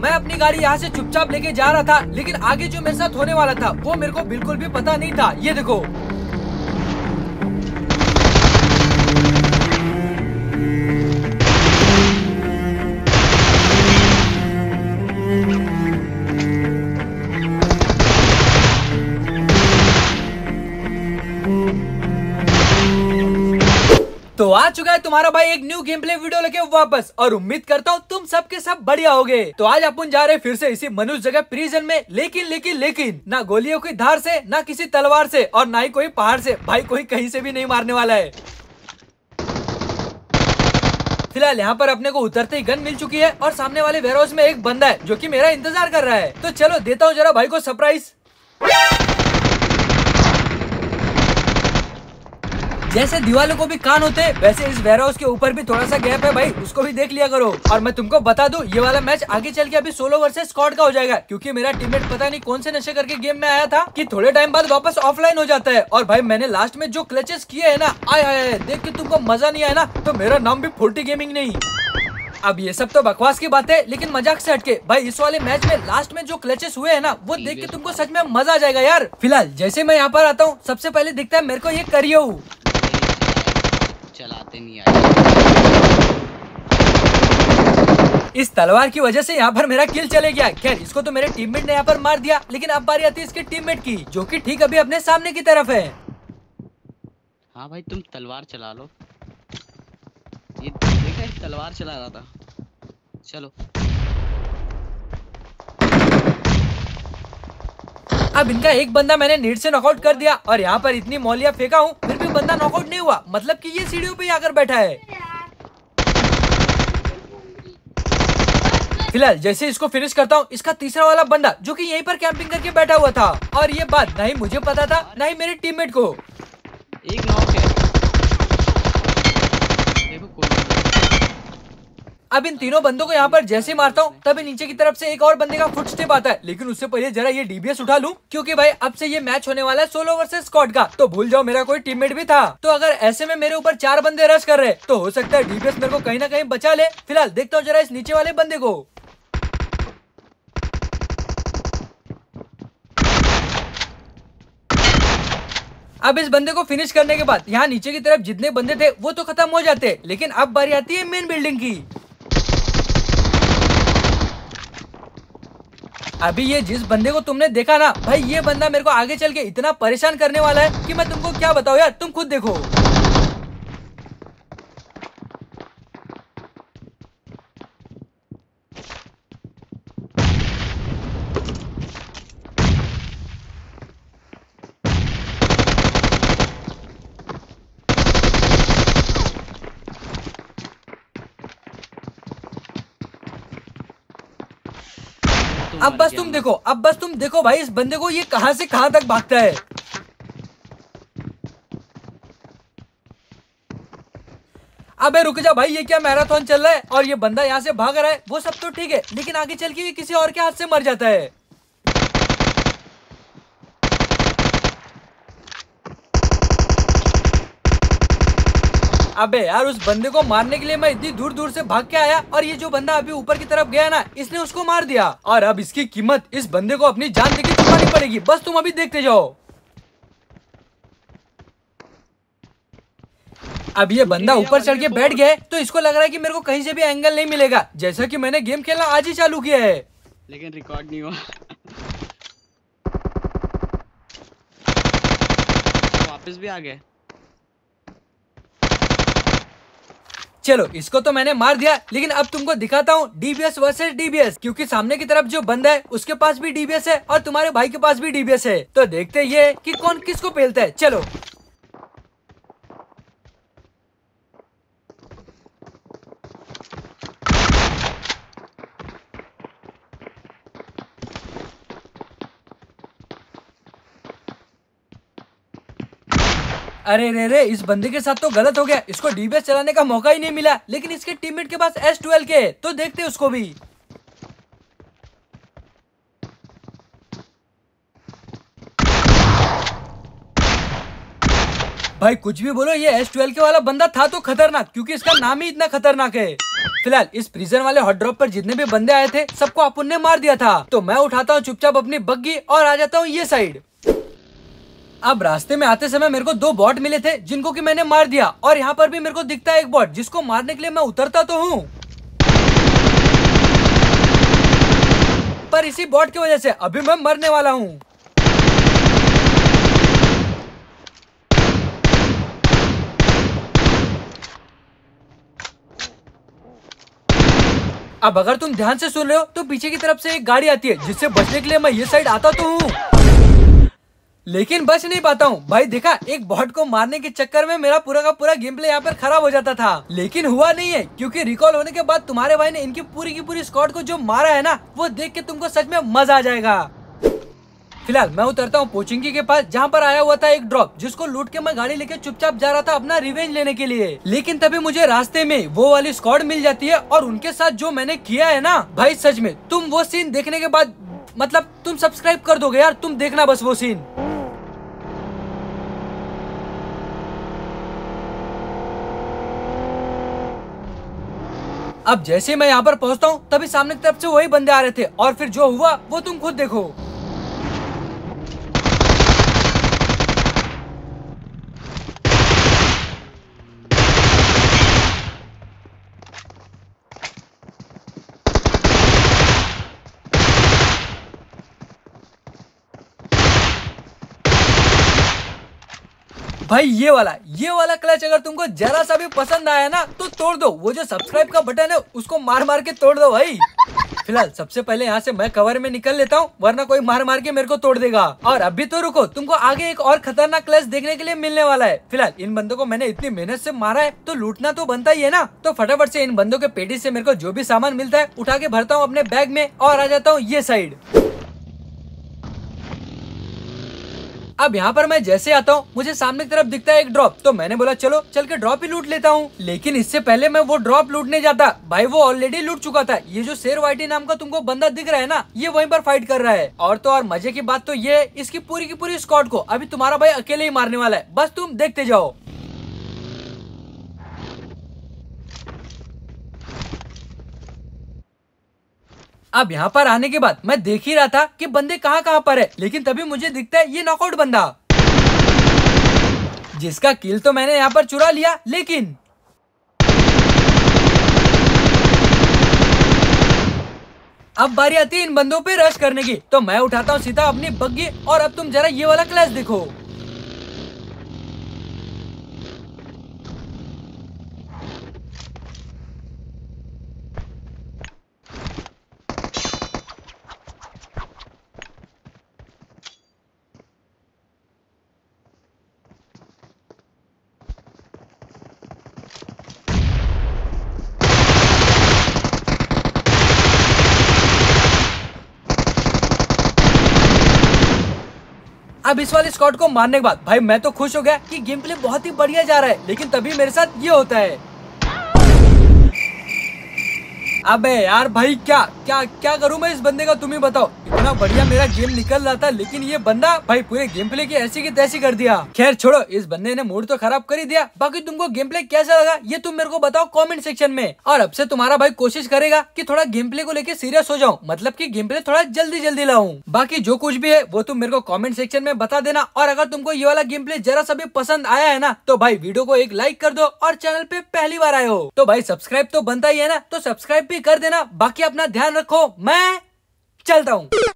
मैं अपनी गाड़ी यहाँ से चुपचाप लेके जा रहा था, लेकिन आगे जो मेरे साथ होने वाला था वो मेरे को बिल्कुल भी पता नहीं था। ये देखो, तो आ चुका है तुम्हारा भाई एक न्यू गेम प्ले वीडियो लेके वापस, और उम्मीद करता हूँ तुम सबके सब बढ़िया होगे। तो आज अपन जा रहे हैं फिर से इसी मनुष्य जगह प्रिजन में, लेकिन ना गोलियों की धार से, ना किसी तलवार से, और ना ही कोई पहाड़ से। भाई कोई कहीं से भी नहीं मारने वाला है। फिलहाल यहाँ पर अपने को उतरते ही गन मिल चुकी है, और सामने वाले वेयरहाउस में एक बंदा है जो कि मेरा इंतजार कर रहा है। तो चलो देता हूँ जरा भाई को सरप्राइज। जैसे दीवालों को भी कान होते हैं, वैसे इस वेयरहाउस के ऊपर भी थोड़ा सा गैप है भाई, उसको भी देख लिया करो। और मैं तुमको बता दूं, ये वाला मैच आगे चल के अभी सोलो वर्सेस स्क्वाड का हो जाएगा, क्योंकि मेरा टीममेट पता नहीं कौन से नशे करके गेम में आया था कि थोड़े टाइम बाद वापस ऑफलाइन हो जाता है। और भाई मैंने लास्ट में जो क्लचेस किए है ना, आय हाय, देख के तुमको मजा नहीं आया ना, तो मेरा नाम भी 40 गेमिंग नहीं। अब ये सब तो बकवास की बात है, लेकिन मजाक से हटके भाई इस वाले मैच में लास्ट में जो क्लचेस हुए हैं ना, वो देख के तुमको सच में मजा आ जाएगा यार। फिलहाल जैसे मैं यहाँ पर आता हूँ, सबसे पहले दिखता है मेरे को ये करियो चलाते नहीं आए। इस तलवार की वजह से यहाँ पर मेरा किल चले गया। खैर इसको तो मेरे टीममेट ने यहाँ पर मार दिया, लेकिन अब बारी आती है इसके टीममेट की, जो कि ठीक अभी अपने सामने की तरफ है। हाँ भाई तुम तलवार चला लो। ये देखा, तलवार चला रहा था। चलो अब इनका एक बंदा मैंने नीड से नॉकआउट कर दिया, और यहाँ पर इतनी मौलिया फेंका हूँ फिर भी बंदा नॉकआउट नहीं हुआ, मतलब कि ये सीढ़ियों पे आकर बैठा है। फिलहाल जैसे इसको फिनिश करता हूँ, इसका तीसरा वाला बंदा जो कि यहीं पर कैंपिंग करके बैठा हुआ था, और ये बात ना ही मुझे पता था ना ही मेरे टीममेट को। एक नॉक है। देखो कोई अब इन तीनों बंदों को यहाँ पर जैसे मारता हूँ, तभी नीचे की तरफ से एक और बंदे का फुटस्टेप आता है, लेकिन उससे पहले जरा ये डीबीएस उठा लूं, क्योंकि भाई अब से ये मैच होने वाला है सोलो वर्सेस स्क्वाड का। तो भूल जाओ मेरा कोई टीममेट भी था। तो अगर ऐसे में मेरे ऊपर 4 बंदे रश कर रहे, तो हो सकता है डीबीएस मेरे को कहीं ना कहीं बचा ले। फिलहाल देखता हूँ जरा इस नीचे वाले बंदे को। अब इस बंदे को फिनिश करने के बाद यहाँ नीचे की तरफ जितने बंदे थे वो तो खत्म हो जाते, लेकिन अब बारी आती है मेन बिल्डिंग की। अभी ये जिस बंदे को तुमने देखा ना भाई, ये बंदा मेरे को आगे चल के इतना परेशान करने वाला है कि मैं तुमको क्या बताऊं यार, तुम खुद देखो। अब बस तुम देखो भाई इस बंदे को, ये कहां से कहां तक भागता है। अबे रुक जा भाई, ये क्या मैराथन चल रहा है, और ये बंदा यहाँ से भाग रहा है, वो सब तो ठीक है, लेकिन आगे चल के ये किसी और के हाथ से मर जाता है। अबे यार, उस बंदे को मारने के लिए मैं इतनी दूर दूर से भाग के आया, और ये जो बंदा अभी ऊपर की तरफ गया ना, इसने उसको मार दिया, और अब इसकी कीमत इस बंदे को अपनी जान देके चुकानी पड़ेगी। बस तुम अभी देखते जाओ। अब ये बंदा ऊपर चढ़ के बैठ गया है, तो इसको लग रहा है कि मेरे को कहीं से भी एंगल नहीं मिलेगा, जैसा कि मैंने गेम खेलना आज ही चालू किया है, लेकिन रिकॉर्ड नहीं हुआ। वापस भी आ गए। चलो इसको तो मैंने मार दिया, लेकिन अब तुमको दिखाता हूँ डीबीएस वर्सेस डीबीएस, क्योंकि सामने की तरफ जो बंदा है उसके पास भी डीबीएस है, और तुम्हारे भाई के पास भी डीबीएस है। तो देखते ये कि कौन किसको पेलता है। चलो अरे रे, इस बंदे के साथ तो गलत हो गया, इसको डीबीएस चलाने का मौका ही नहीं मिला, लेकिन इसके टीममेट के पास S12 के, तो देखते उसको भी। भाई कुछ भी बोलो, ये S12 के वाला बंदा था तो खतरनाक, क्योंकि इसका नाम ही इतना खतरनाक है। फिलहाल इस प्रिजन वाले हॉट ड्रॉप पर जितने भी बंदे आए थे सबको अपुन ने मार दिया था। तो मैं उठाता हूँ चुपचाप अपनी बग्गी और आ जाता हूँ ये साइड। अब रास्ते में आते समय मेरे को 2 बॉट मिले थे जिनको कि मैंने मार दिया, और यहाँ पर भी मेरे को दिखता है एक बॉट जिसको मारने के लिए मैं उतरता तो हूँ, पर इसी बॉट की वजह से अभी मैं मरने वाला हूँ। अब अगर तुम ध्यान से सुन रहे हो तो पीछे की तरफ से एक गाड़ी आती है जिससे बचने के लिए मैं ये साइड आता तो हूँ, लेकिन बच नहीं पाता हूँ। भाई देखा, एक बॉट को मारने के चक्कर में मेरा पूरा का पूरा गेम प्ले यहाँ पर खराब हो जाता था, लेकिन हुआ नहीं है क्योंकि रिकॉल होने के बाद तुम्हारे भाई ने इनकी पूरी की पूरी स्क्वाड को जो मारा है ना, वो देख के तुमको सच में मजा आ जाएगा। फिलहाल मैं उतरता हूँ पोचिंकी के पास जहाँ पर आया हुआ था एक ड्रॉप, जिसको लूट के मैं गाड़ी लेके चुपचाप जा रहा था अपना रिवेंज लेने के लिए। लेकिन तभी मुझे रास्ते में वो वाली स्क्वाड मिल जाती है और उनके साथ जो मैंने किया है ना भाई, सच में तुम वो सीन देखने के बाद मतलब तुम सब्सक्राइब कर दोगे यार, तुम देखना बस वो सीन। अब जैसे मैं यहाँ पर पहुँचता हूँ तभी सामने की तरफ से वही बंदे आ रहे थे, और फिर जो हुआ वो तुम खुद देखो। भाई ये वाला क्लच अगर तुमको जरा सा भी पसंद आया ना तो तोड़ दो, वो जो सब्सक्राइब का बटन है उसको मार मार के तोड़ दो भाई। फिलहाल सबसे पहले यहाँ से मैं कवर में निकल लेता हूँ, वरना कोई मार मार के मेरे को तोड़ देगा। और अभी तो रुको, तुमको आगे एक और खतरनाक क्लच देखने के लिए मिलने वाला है। फिलहाल इन बंदों को मैंने इतनी मेहनत से मारा है तो लूटना तो बनता ही है ना, तो फटाफट से इन बंदों के पेटी से मेरे को जो भी सामान मिलता है उठा के भरता हूँ अपने बैग में और आ जाता हूँ ये साइड। अब यहाँ पर मैं जैसे आता हूँ मुझे सामने की तरफ दिखता है एक ड्रॉप, तो मैंने बोला चलो चल के ड्रॉप ही लूट लेता हूँ। लेकिन इससे पहले मैं वो ड्रॉप लूटने जाता, भाई वो ऑलरेडी लूट चुका था। ये जो शेर वाइटी नाम का तुमको बंदा दिख रहा है ना, ये वहीं पर फाइट कर रहा है। और तो और मजे की बात तो ये है, इसकी पूरी की पूरी स्क्वाड को अभी तुम्हारा भाई अकेले ही मारने वाला है, बस तुम देखते जाओ। अब यहाँ पर आने के बाद मैं देख ही रहा था कि बंदे कहाँ कहाँ पर है, लेकिन तभी मुझे दिखता है ये नॉकआउट बंदा, जिसका किल तो मैंने यहाँ पर चुरा लिया। लेकिन अब बारी आती है इन बंदों पे रश करने की, तो मैं उठाता हूँ सीधा अपनी बग्गी, और अब तुम जरा ये वाला क्लच देखो। अब इस वाले स्क्वाड को मारने के बाद भाई मैं तो खुश हो गया कि गेम प्ले बहुत ही बढ़िया जा रहा है, लेकिन तभी मेरे साथ ये होता है। अबे यार भाई क्या क्या क्या करूं मैं इस बंदे का, तुम ही बताओ। इतना बढ़िया मेरा गेम निकल रहा था, लेकिन ये बंदा भाई पूरे गेम प्ले की ऐसी की तैसी कर दिया। खैर छोड़ो, इस बंदे ने मूड तो खराब कर ही दिया। बाकी तुमको गेम प्ले कैसा लगा ये तुम मेरे को बताओ कमेंट सेक्शन में। और अब से तुम्हारा भाई कोशिश करेगा कि थोड़ा गेम प्ले को लेके सीरियस हो जाऊं, मतलब कि गेम प्ले थोड़ा जल्दी जल्दी लाऊं। बाकी जो कुछ भी है वो तुम मेरे को कमेंट सेक्शन में बता देना। और अगर तुमको ये वाला गेम प्ले जरा सा भी पसंद आया है ना, तो भाई वीडियो को एक लाइक कर दो, और चैनल पे पहली बार आए हो तो भाई सब्सक्राइब तो बनता ही है ना, तो सब्सक्राइब भी कर देना। बाकी अपना ध्यान रखो, मैं चलता हूँ।